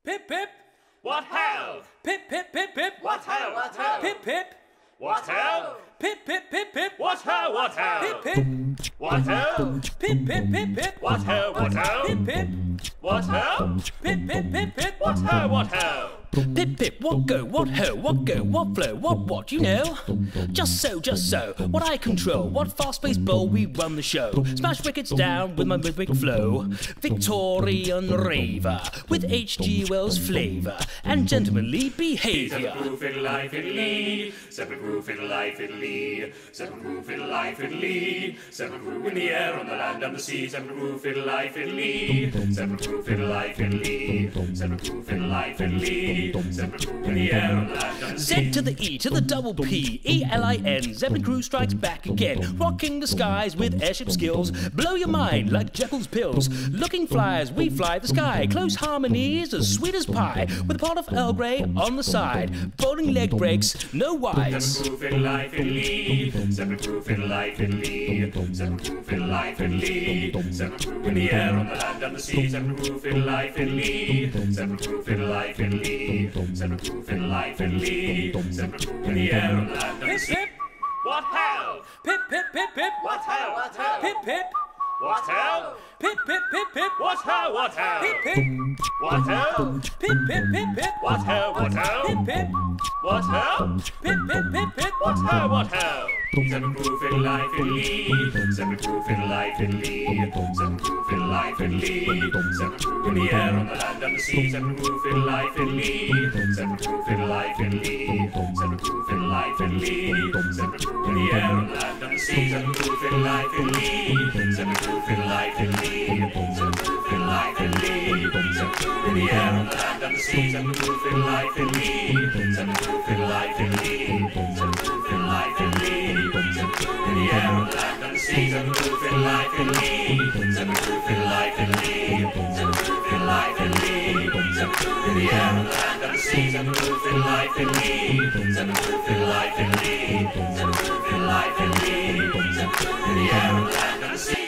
Pip, pip. What ho? Pip, pip, pip, pip. What ho? What ho? Pip, pip. What ho? Pip, pip, pip, pip. What ho? What ho? Pip, pip. What ho? Pip, pip, pip, pip. What ho? What ho? Pip, pip. What ho? Pip, pip, pip, pip. What ho? What ho? Pip pip, what go, what ho, what go, what flow, what, you know? Just so, what I control, what fast-paced bowl, we run the show. Smash wickets down with my rhythmic flow. Victorian raver, with H.G. Wells flavour, and gentlemanly behaviour. Separate fiddle-lie, fiddle-lee. Separate crew, fiddle-lie, fiddle-lee. Separate crew, fiddle-lie, fiddle-lee. Separate crew in the air, on the land, and the sea. Separate crew, fiddle-lie, fiddle-lee. Separate crew, fiddle-lie, fiddle-lee. Separate crew, fiddle-lie, fiddle-lee. Z to the E to the double P, E-L-I-N, Zeppelin crew strikes back again, rocking the skies with airship skills, blow your mind like Jekyll's pills, looking flyers, we fly the sky, close harmonies as sweet as pie, with a pot of Earl Grey on the side, bowling leg breaks, no wise. Separate crew, fiddle-lie, fiddle-lee. Separate crew, fiddle-lie, fiddle-lee. Separate crew, fiddle-lie, fiddle-lee. Separate crew in the air, on the land, and the sea. Separate crew, fiddle-lie, fiddle-lee. Separate crew, fiddle-lie, fiddle-lee. Separate crew, fiddle-lie, fiddle-lee. Separate crew in the air, on the land, and the sea. Pip, What ho? pip, pip, pip, pip. What ho? What ho? Pip, pip. What ho? Pip, pip, pip, pip. What ho? What ho? Pip, pip. What ho? Pip, pip, pip, pip. What ho? What ho? Pip, pip. What ho? Pip, pip, pip, pip. What ho? What ho? Separate crew, fiddle-lie, fiddle-lee. Separate crew, fiddle-lie, fiddle-lee. Separate crew, fiddle-lie, fiddle-lee. Separate crew in the air, on the land, and the sea. Separate crew, fiddle-lie, fiddle-lee. Separate crew, fiddle-lie, fiddle-lee. Separate crew, fiddle-lie, fiddle-lee. Separate crew in the air, on the land, and the sea. Separate crew, fiddle-lie, fiddle-lee. Separate crew, fiddle-lie, fiddle-lee. Separate crew, fiddle-lie, fiddle-lee. Separate crew in the air, on the land, and the sea. Separate crew, fiddle-lie, fiddle-lee. Separate crew, fiddle-lie, fiddle-lee. Separate crew, fiddle-lie, fiddle-lee. In the air, on the land, and the sea. Separate crew, fiddle-lie, fiddle-lee. Separate crew, fiddle-lie, fiddle-lee. Separate crew, fiddle-lie, fiddle-lee. Separate crew in the air, on the land, and the sea. Separate crew, fiddle-lie, fiddle-lee. Separate crew, fiddle-lie, fiddle-lee. Separate crew, fiddle-lie, fiddle-lee. Separate crew in the air, on the land, and the sea.